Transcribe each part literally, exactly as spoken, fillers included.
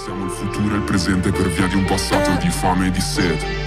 Siamo il futuro e il presente per via di un passato di fame e di sete.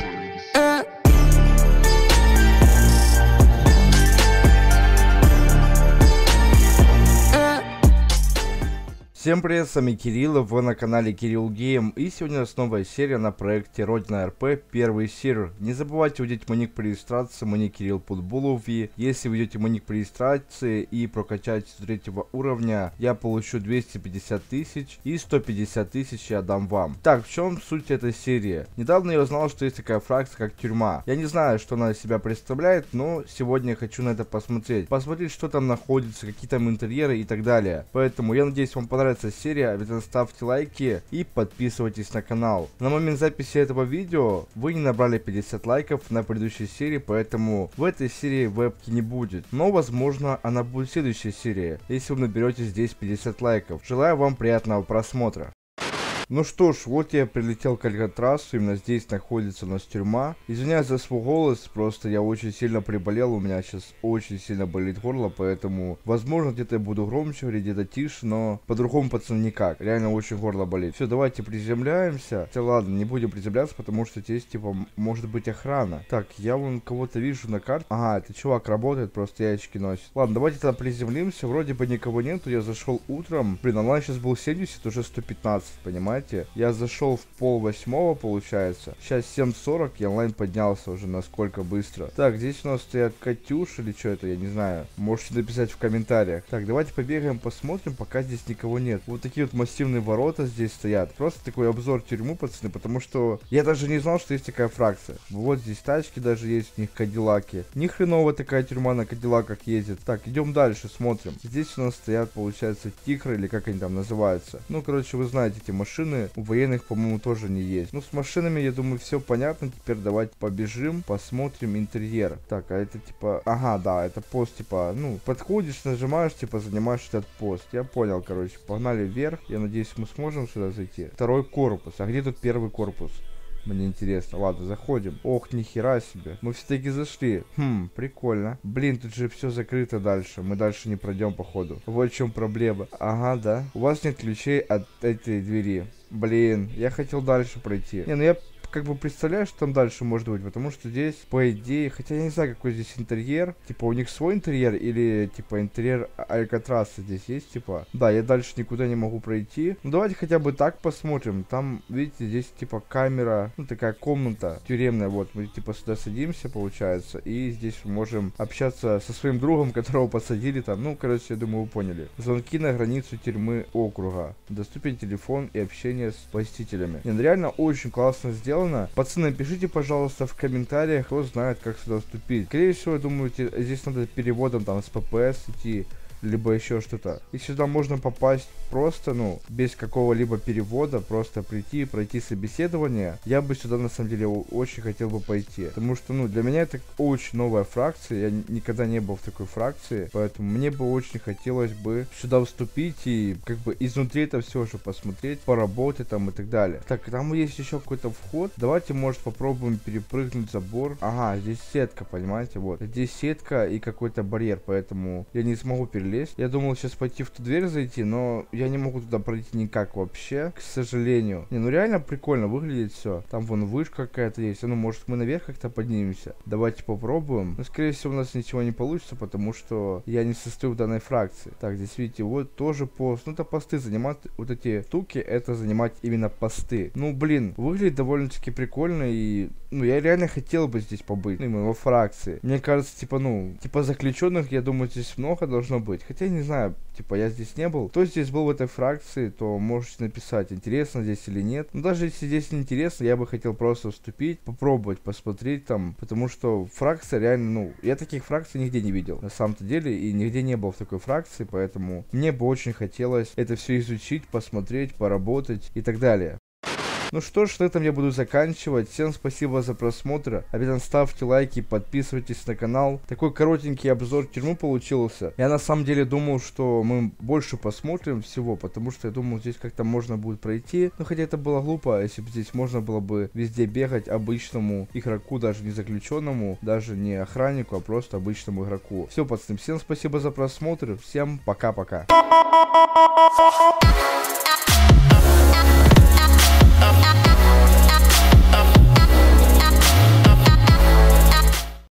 Всем привет, с вами Кирилл, вы на канале Кирилл Гейм, и сегодня у нас новая серия на проекте Родина РП, первый сервер. Не забывайте вводить мой ник при регистрации, мой ник Кирилл Путбулов, и если введете мой ник при регистрации и прокачаете до третьего уровня, я получу двести пятьдесят тысяч и сто пятьдесят тысяч я дам вам. Так, в чем суть этой серии? Недавно я узнал, что есть такая фракция, как тюрьма. Я не знаю, что она из себя представляет, но сегодня я хочу на это посмотреть. Посмотреть, что там находится, какие там интерьеры и так далее. Поэтому я надеюсь, вам понравится серия, обязательно ставьте лайки и подписывайтесь на канал. На момент записи этого видео вы не набрали пятьдесят лайков на предыдущей серии, поэтому в этой серии вебки не будет. Но возможно она будет в следующей серии, если вы наберете здесь пятьдесят лайков. Желаю вам приятного просмотра. Ну что ж, вот я прилетел к Алькатрасу, именно здесь находится у нас тюрьма. Извиняюсь за свой голос, просто я очень сильно приболел, у меня сейчас очень сильно болит горло, поэтому, возможно, где-то я буду громче говорить, где-то тише, но по-другому, пацан, никак. Реально очень горло болит. Все, давайте приземляемся. Хотя ладно, не будем приземляться, потому что здесь, типа, может быть охрана. Так, я вон кого-то вижу на карте. Ага, это чувак работает, просто яички носит. Ладно, давайте тогда приземлимся, вроде бы никого нету, я зашел утром. Блин, онлайн сейчас был семьдесят, уже сто пятнадцать, понимаете? Я зашел в пол восьмого, получается. Сейчас семь сорок, и онлайн поднялся уже насколько быстро. Так, здесь у нас стоят Катюш или что это, я не знаю. Можете написать в комментариях. Так, давайте побегаем, посмотрим, пока здесь никого нет. Вот такие вот массивные ворота здесь стоят. Просто такой обзор тюрьмы, пацаны, потому что я даже не знал, что есть такая фракция. Вот здесь тачки даже есть, у них кадиллаки. Ни хреново такая тюрьма на кадиллаках ездит. Так, идем дальше, смотрим. Здесь у нас стоят, получается, тигры, или как они там называются. Ну, короче, вы знаете эти машины. У военных, по-моему, тоже не есть. Ну, с машинами, я думаю, все понятно. Теперь давайте побежим, посмотрим интерьер. Так, а это типа... Ага, да, это пост, типа, ну, подходишь, нажимаешь, типа, занимаешь этот пост. Я понял, короче. Погнали вверх. Я надеюсь, мы сможем сюда зайти. Второй корпус. А где тут первый корпус? Мне интересно. Ладно, заходим. Ох, нихера себе. Мы все-таки зашли. Хм, прикольно. Блин, тут же все закрыто дальше. Мы дальше не пройдем, походу. Вот в чем проблема. Ага, да. У вас нет ключей от этой двери. Блин, я хотел дальше пройти. Не, ну я как бы представляю, что там дальше может быть, потому что здесь, по идее, хотя я не знаю, какой здесь интерьер, типа у них свой интерьер или типа интерьер Алькатраса здесь есть, типа, да, я дальше никуда не могу пройти, ну давайте хотя бы так посмотрим, там, видите, здесь типа камера, ну такая комната тюремная, вот, мы типа сюда садимся, получается, и здесь можем общаться со своим другом, которого посадили там, ну, короче, я думаю, вы поняли. Звонки на границу тюрьмы округа, доступен телефон и общение с посетителями. Не, ну реально очень классно сделано. Пацаны, пишите, пожалуйста, в комментариях, кто знает, как сюда вступить. Скорее всего, я думаю, здесь надо переводом там с ППС идти, либо еще что-то. И сюда можно попасть просто, ну, без какого-либо перевода, просто прийти и пройти собеседование. Я бы сюда, на самом деле, очень хотел бы пойти. Потому что, ну, для меня это очень новая фракция. Я никогда не был в такой фракции. Поэтому мне бы очень хотелось бы сюда вступить и, как бы, изнутри это все же посмотреть, поработать там и так далее. Так, там есть еще какой-то вход. Давайте, может, попробуем перепрыгнуть забор. Ага, здесь сетка, понимаете, вот. Здесь сетка и какой-то барьер, поэтому я не смогу перелезть. Я думал сейчас пойти в ту дверь зайти, но я не могу туда пройти никак вообще, к сожалению. Не, ну реально прикольно выглядит все. Там вон вышка какая-то есть. Ну, может, мы наверх как-то поднимемся. Давайте попробуем. Но, скорее всего, у нас ничего не получится, потому что я не состою в данной фракции. Так, здесь, видите, вот тоже пост. Ну, это посты занимать. Вот эти штуки, это занимать именно посты. Ну, блин, выглядит довольно-таки прикольно. И, ну, я реально хотел бы здесь побыть. Ну, именно во фракции. Мне кажется, типа, ну, типа заключенных, я думаю, здесь много должно быть. Хотя я не знаю, типа я здесь не был. Кто здесь был в этой фракции, то можете написать, интересно здесь или нет. Но даже если здесь не интересно, я бы хотел просто вступить, попробовать, посмотреть там. Потому что фракция реально, ну, я таких фракций нигде не видел. На самом-то деле, и нигде не был в такой фракции, поэтому мне бы очень хотелось это все изучить, посмотреть, поработать и так далее. Ну что ж, на этом я буду заканчивать. Всем спасибо за просмотр. Обязательно ставьте лайки, подписывайтесь на канал. Такой коротенький обзор тюрьмы получился. Я на самом деле думал, что мы больше посмотрим всего, потому что я думал, здесь как-то можно будет пройти. Но хотя это было глупо, если бы здесь можно было бы везде бегать обычному игроку, даже не заключенному, даже не охраннику, а просто обычному игроку. Все, пацаны, всем спасибо за просмотр. Всем пока-пока.